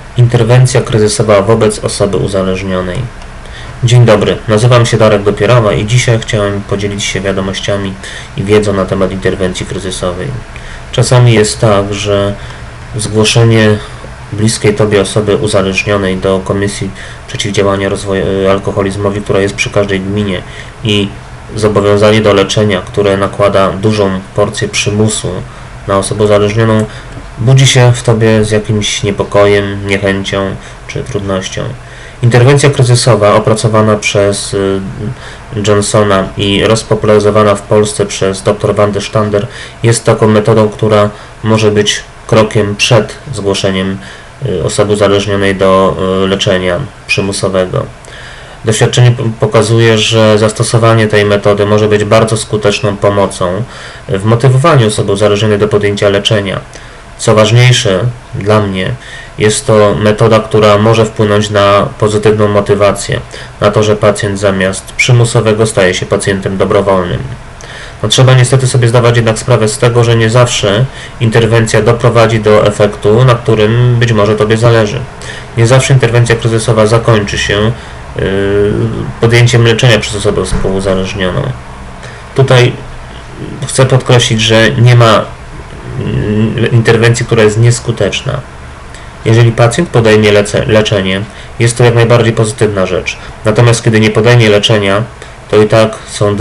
Interwencja kryzysowa wobec osoby uzależnionej. Dzień dobry, nazywam się Darek Dopierała i dzisiaj chciałem podzielić się wiadomościami i wiedzą na temat interwencji kryzysowej. Czasami jest tak, że zgłoszenie bliskiej Tobie osoby uzależnionej do Komisji Przeciwdziałania Alkoholizmowi, która jest przy każdej gminie, i zobowiązanie do leczenia, które nakłada dużą porcję przymusu na osobę uzależnioną, budzi się w Tobie z jakimś niepokojem, niechęcią czy trudnością. Interwencja kryzysowa opracowana przez Johnsona i rozpopularyzowana w Polsce przez dr Wandę Sztander jest taką metodą, która może być krokiem przed zgłoszeniem osoby uzależnionej do leczenia przymusowego. Doświadczenie pokazuje, że zastosowanie tej metody może być bardzo skuteczną pomocą w motywowaniu osoby uzależnionej do podjęcia leczenia. Co ważniejsze dla mnie, jest to metoda, która może wpłynąć na pozytywną motywację, na to, że pacjent zamiast przymusowego staje się pacjentem dobrowolnym. Trzeba niestety sobie zdawać jednak sprawę z tego, że nie zawsze interwencja doprowadzi do efektu, na którym być może Tobie zależy. Nie zawsze interwencja kryzysowa zakończy się podjęciem leczenia przez osobę współuzależnioną. Tutaj chcę podkreślić, że nie ma interwencji, która jest nieskuteczna. Jeżeli pacjent podejmie leczenie, jest to jak najbardziej pozytywna rzecz. Natomiast kiedy nie podejmie leczenia, to i tak są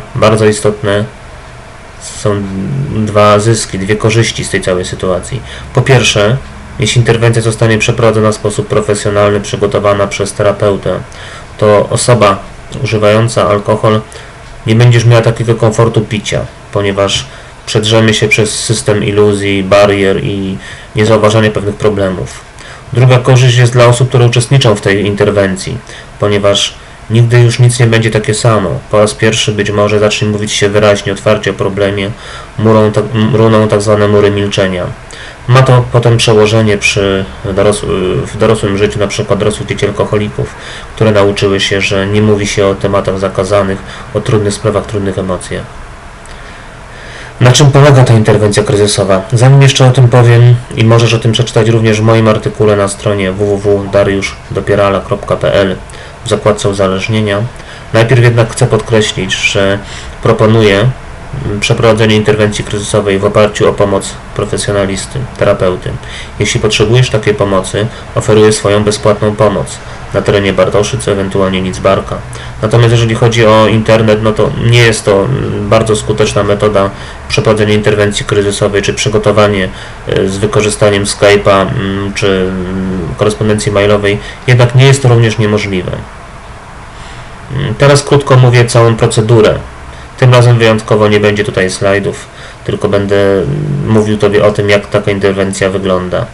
dwa zyski, dwie korzyści z tej całej sytuacji. Po pierwsze, jeśli interwencja zostanie przeprowadzona w sposób profesjonalny, przygotowana przez terapeutę, to osoba używająca alkohol nie będzie miała takiego komfortu picia, ponieważ przedrzemy się przez system iluzji, barier i niezauważania pewnych problemów. Druga korzyść jest dla osób, które uczestniczą w tej interwencji, ponieważ nigdy już nic nie będzie takie samo. Po raz pierwszy być może zacznie mówić się wyraźnie, otwarcie o problemie, runą tak zwane mury milczenia. Ma to potem przełożenie w dorosłym życiu, na przykład dorosłych dzieci alkoholików, które nauczyły się, że nie mówi się o tematach zakazanych, o trudnych sprawach, trudnych emocjach. Na czym polega ta interwencja kryzysowa? Zanim jeszcze o tym powiem, i możesz o tym przeczytać również w moim artykule na stronie www.dariushdopierala.pl w zakładce uzależnienia, najpierw jednak chcę podkreślić, że proponuję przeprowadzenie interwencji kryzysowej w oparciu o pomoc profesjonalisty, terapeuty. Jeśli potrzebujesz takiej pomocy, oferuję swoją bezpłatną pomoc na terenie Bartoszyc, ewentualnie Lidzbarka. Natomiast jeżeli chodzi o internet, no to nie jest to bardzo skuteczna metoda przeprowadzenia interwencji kryzysowej, czy przygotowanie z wykorzystaniem Skype'a, czy korespondencji mailowej, jednak nie jest to również niemożliwe. Teraz krótko mówię całą procedurę. Tym razem wyjątkowo nie będzie tutaj slajdów, tylko będę mówił Tobie o tym, jak taka interwencja wygląda.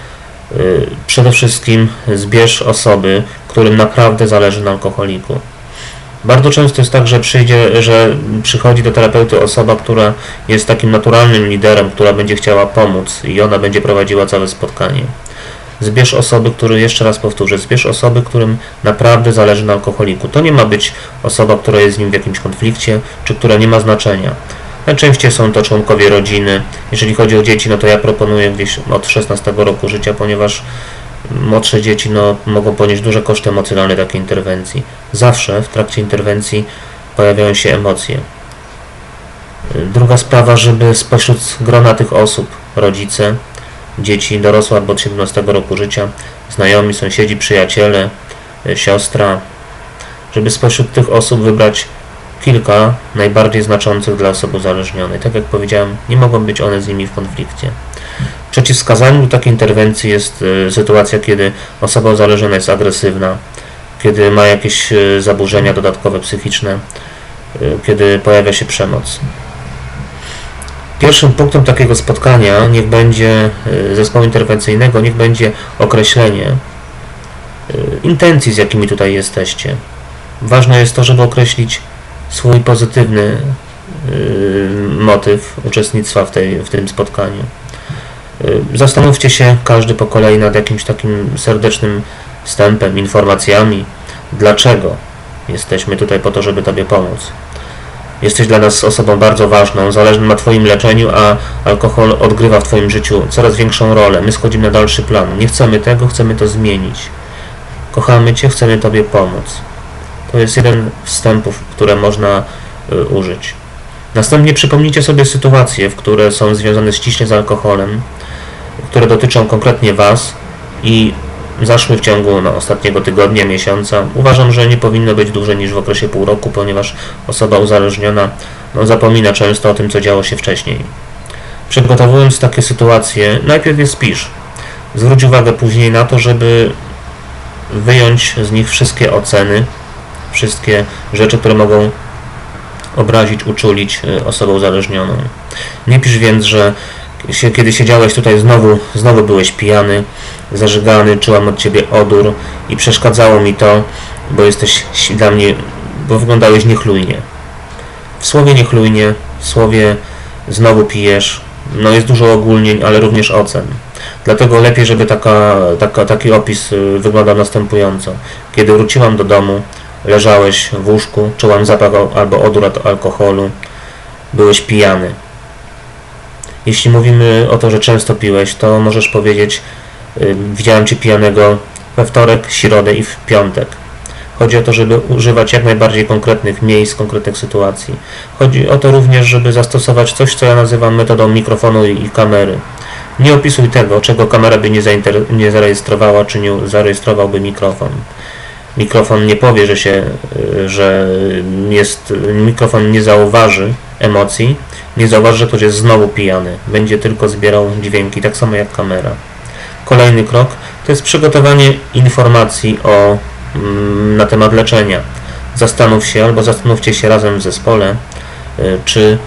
Przede wszystkim zbierz osoby, którym naprawdę zależy na alkoholiku. Bardzo często jest tak, że przychodzi do terapeuty osoba, która jest takim naturalnym liderem, która będzie chciała pomóc i ona będzie prowadziła całe spotkanie. Zbierz osoby, jeszcze raz powtórzę, zbierz osoby, którym naprawdę zależy na alkoholiku. To nie ma być osoba, która jest z nim w jakimś konflikcie, czy która nie ma znaczenia. Najczęściej są to członkowie rodziny. Jeżeli chodzi o dzieci, no to ja proponuję gdzieś od 16 roku życia, ponieważ młodsze dzieci mogą ponieść duże koszty emocjonalne takiej interwencji. Zawsze w trakcie interwencji pojawiają się emocje. Druga sprawa, żeby spośród grona tych osób, rodzice, dzieci, dorosłe albo od 17 roku życia, znajomi, sąsiedzi, przyjaciele, siostra, żeby spośród tych osób wybrać kilka najbardziej znaczących dla osoby uzależnionej. Tak jak powiedziałem, nie mogą być one z nimi w konflikcie. Przeciwwskazaniem do takiej interwencji jest sytuacja, kiedy osoba uzależniona jest agresywna, kiedy ma jakieś zaburzenia dodatkowe psychiczne, kiedy pojawia się przemoc. Pierwszym punktem takiego spotkania niech będzie zespołu interwencyjnego, niech będzie określenie intencji, z jakimi tutaj jesteście. Ważne jest to, żeby określić swój pozytywny motyw uczestnictwa w tym spotkaniu. Zastanówcie się każdy po kolei nad jakimś takim serdecznym wstępem, informacjami, dlaczego jesteśmy tutaj po to, żeby Tobie pomóc. Jesteś dla nas osobą bardzo ważną, zależy nam na Twoim leczeniu, a alkohol odgrywa w Twoim życiu coraz większą rolę. My schodzimy na dalszy plan. Nie chcemy tego, chcemy to zmienić. Kochamy Cię, chcemy Tobie pomóc. To jest jeden z wstępów, które można użyć. Następnie przypomnijcie sobie sytuacje, które są związane ściśle z alkoholem, które dotyczą konkretnie Was i zaszły w ciągu ostatniego tygodnia, miesiąca. Uważam, że nie powinno być dłużej niż w okresie pół roku, ponieważ osoba uzależniona zapomina często o tym, co działo się wcześniej. Przygotowując takie sytuacje, najpierw je spisz. Zwróć uwagę później na to, żeby wyjąć z nich wszystkie oceny, wszystkie rzeczy, które mogą obrazić, uczulić osobę uzależnioną. Nie pisz więc, że kiedy siedziałeś tutaj, znowu byłeś pijany, zażygany, czułam od Ciebie odór i przeszkadzało mi to, bo jesteś dla mnie, bo wyglądałeś niechlujnie. W słowie niechlujnie, w słowie znowu pijesz, jest dużo ogólnień, ale również ocen. Dlatego lepiej, żeby taki opis wyglądał następująco. Kiedy wróciłam do domu, leżałeś w łóżku, czułam zapach albo odór od alkoholu, byłeś pijany. Jeśli mówimy o to, że często piłeś, to możesz powiedzieć: widziałem Cię pijanego we wtorek, środę i w piątek. Chodzi o to, żeby używać jak najbardziej konkretnych miejsc, konkretnych sytuacji. Chodzi o to również, żeby zastosować coś, co ja nazywam metodą mikrofonu i kamery. Nie opisuj tego, czego kamera by nie zarejestrowała, czy nie zarejestrowałby mikrofon. Mikrofon nie powie, mikrofon nie zauważy emocji, nie zauważy, że ktoś jest znowu pijany. Będzie tylko zbierał dźwięki, tak samo jak kamera. Kolejny krok to jest przygotowanie informacji na temat leczenia. Zastanów się, albo zastanówcie się razem w zespole, czy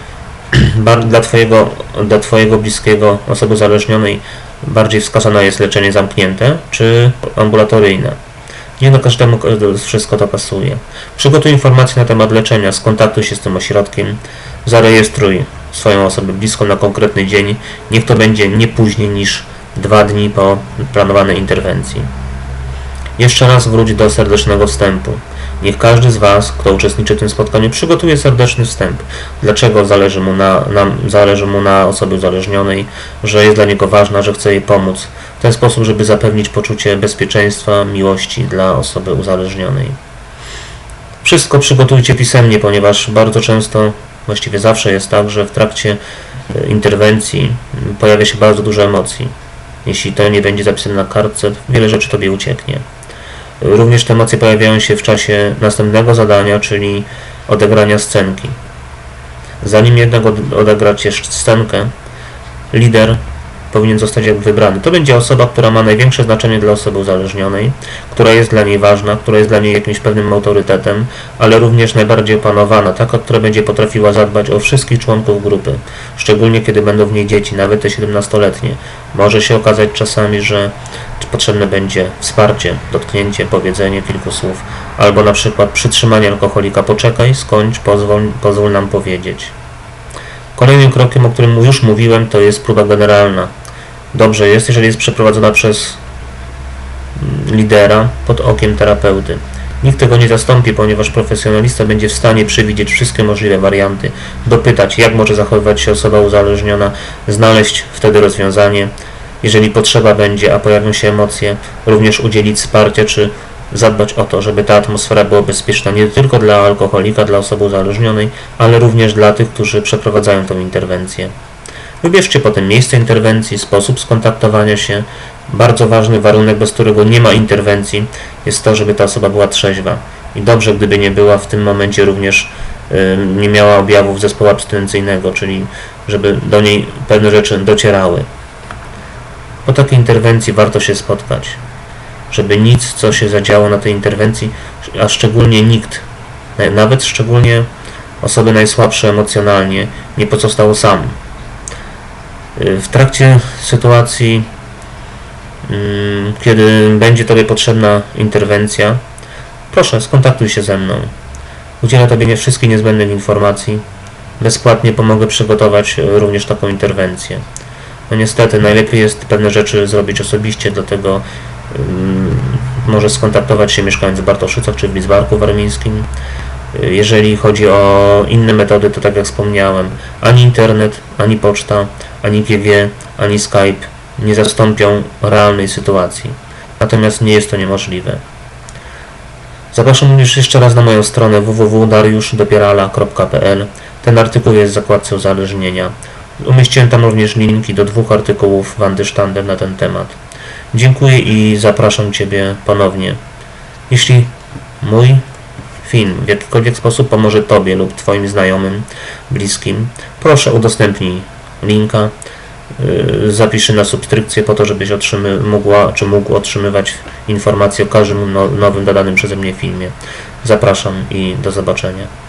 dla Twojego bliskiego, osoby uzależnionej, bardziej wskazane jest leczenie zamknięte, czy ambulatoryjne. Nie każdemu wszystko to pasuje. Przygotuj informacje na temat leczenia, skontaktuj się z tym ośrodkiem, zarejestruj swoją osobę bliską na konkretny dzień. Niech to będzie nie później niż 2 dni po planowanej interwencji. Jeszcze raz wróć do serdecznego wstępu. Niech każdy z Was, kto uczestniczy w tym spotkaniu, przygotuje serdeczny wstęp. Dlaczego zależy mu na osobie uzależnionej, że jest dla niego ważna, że chce jej pomóc. W ten sposób, żeby zapewnić poczucie bezpieczeństwa, miłości dla osoby uzależnionej. Wszystko przygotujcie pisemnie, ponieważ bardzo często, właściwie zawsze jest tak, że w trakcie interwencji pojawia się bardzo dużo emocji. Jeśli to nie będzie zapisane na kartce, wiele rzeczy Tobie ucieknie. Również te emocje pojawiają się w czasie następnego zadania, czyli odegrania scenki. Zanim jednak odegracie scenkę, lider powinien zostać wybrany. To będzie osoba, która ma największe znaczenie dla osoby uzależnionej, która jest dla niej ważna, która jest dla niej jakimś pewnym autorytetem, ale również najbardziej opanowana, taka, która będzie potrafiła zadbać o wszystkich członków grupy, szczególnie kiedy będą w niej dzieci, nawet te 17-letnie. Może się okazać czasami, że potrzebne będzie wsparcie, dotknięcie, powiedzenie kilku słów, albo na przykład przytrzymanie alkoholika. Poczekaj, skończ, pozwól nam powiedzieć. Kolejnym krokiem, o którym już mówiłem, to jest próba generalna. Dobrze jest, jeżeli jest przeprowadzona przez lidera pod okiem terapeuty. Nikt tego nie zastąpi, ponieważ profesjonalista będzie w stanie przewidzieć wszystkie możliwe warianty, dopytać, jak może zachowywać się osoba uzależniona, znaleźć wtedy rozwiązanie. Jeżeli potrzeba będzie, a pojawią się emocje, również udzielić wsparcia, czy zadbać o to, żeby ta atmosfera była bezpieczna nie tylko dla alkoholika, dla osoby uzależnionej, ale również dla tych, którzy przeprowadzają tę interwencję. Wybierzcie potem miejsce interwencji, sposób skontaktowania się. Bardzo ważny warunek, bez którego nie ma interwencji, jest to, żeby ta osoba była trzeźwa. I dobrze, gdyby nie była w tym momencie również nie miała objawów zespołu abstynencyjnego, czyli żeby do niej pewne rzeczy docierały. Po takiej interwencji warto się spotkać, żeby nic, co się zadziało na tej interwencji, a szczególnie nikt, nawet szczególnie osoby najsłabsze emocjonalnie, nie pozostał sam. W trakcie sytuacji, kiedy będzie Tobie potrzebna interwencja, proszę, skontaktuj się ze mną. Udzielę Tobie wszystkich niezbędnych informacji. Bezpłatnie pomogę przygotować również taką interwencję. No niestety, najlepiej jest pewne rzeczy zrobić osobiście, dlatego może skontaktować się mieszkając w Bartoszycach czy w Lidzbarku Warmińskim. Jeżeli chodzi o inne metody, to tak jak wspomniałem, ani internet, ani poczta, ani GG, ani Skype nie zastąpią realnej sytuacji. Natomiast nie jest to niemożliwe. Zapraszam już jeszcze raz na moją stronę www.dariushdopierala.pl. Ten artykuł jest w zakładce uzależnienia. Umieściłem tam również linki do 2 artykułów Wandy Sztander na ten temat. Dziękuję i zapraszam Ciebie ponownie. Jeśli mój film w jakikolwiek sposób pomoże Tobie lub Twoim znajomym, bliskim, proszę udostępnij linka, zapiszę na subskrypcję po to, żebyś mógł otrzymywać informacje o każdym nowym dodanym przeze mnie filmie. Zapraszam i do zobaczenia.